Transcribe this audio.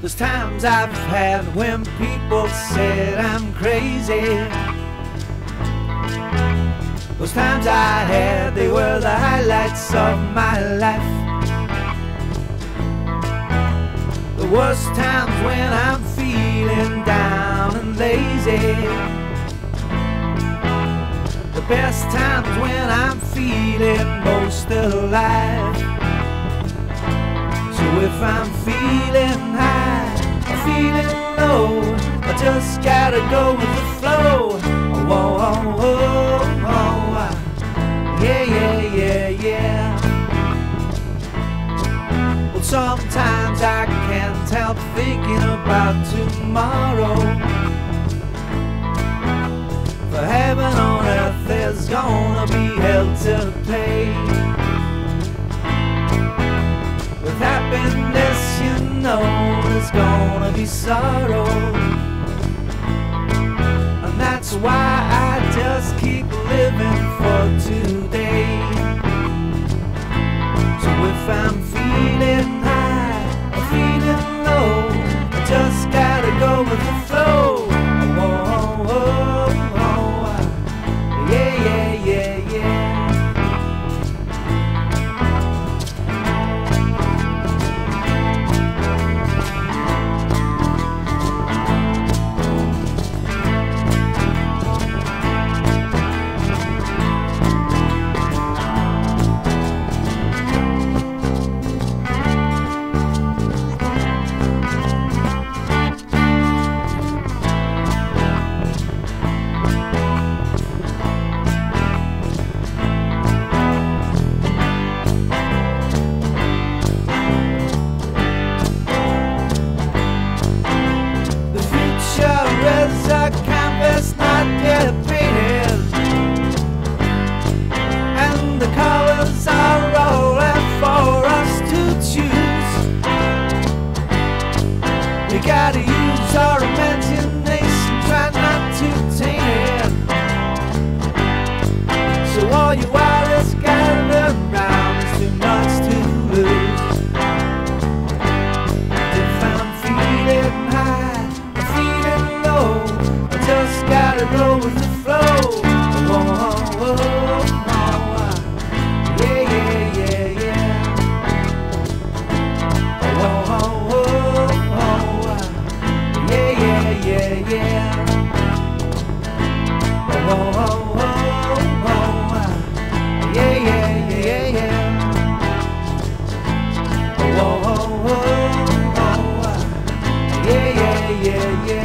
Those times I've had when people said I'm crazy. Those times I had, they were the highlights of my life. The worst times when I'm feeling down and lazy. The best times when I'm feeling most alive. So if I'm feeling high or feeling low, I just gotta go with the flow. Oh, oh, oh, oh, yeah, yeah, yeah, yeah. Well, sometimes I can't help thinking about tomorrow. For heaven on earth there's gonna be hell to pay. With happiness you know there's gonna be sorrow. And that's why I just keep living for today. So if I'm feeling high or feeling low, I just gotta go with the flow. Oh, oh, oh, oh, yeah, yeah, yeah, yeah. Is a canvas not yet painted, and the colors are all left for us to choose. We gotta use our imagination, try not to taint it. So all you artists gather round, there's too much to lose. If I'm feeling high, just gotta go with the flow. Oh, oh, oh, oh, yeah, yeah, yeah, yeah. Oh, oh, oh, oh, yeah, yeah, yeah, yeah. Oh, oh, oh, oh, yeah, yeah, yeah, yeah. Oh, oh, oh, oh, yeah, yeah, yeah, yeah.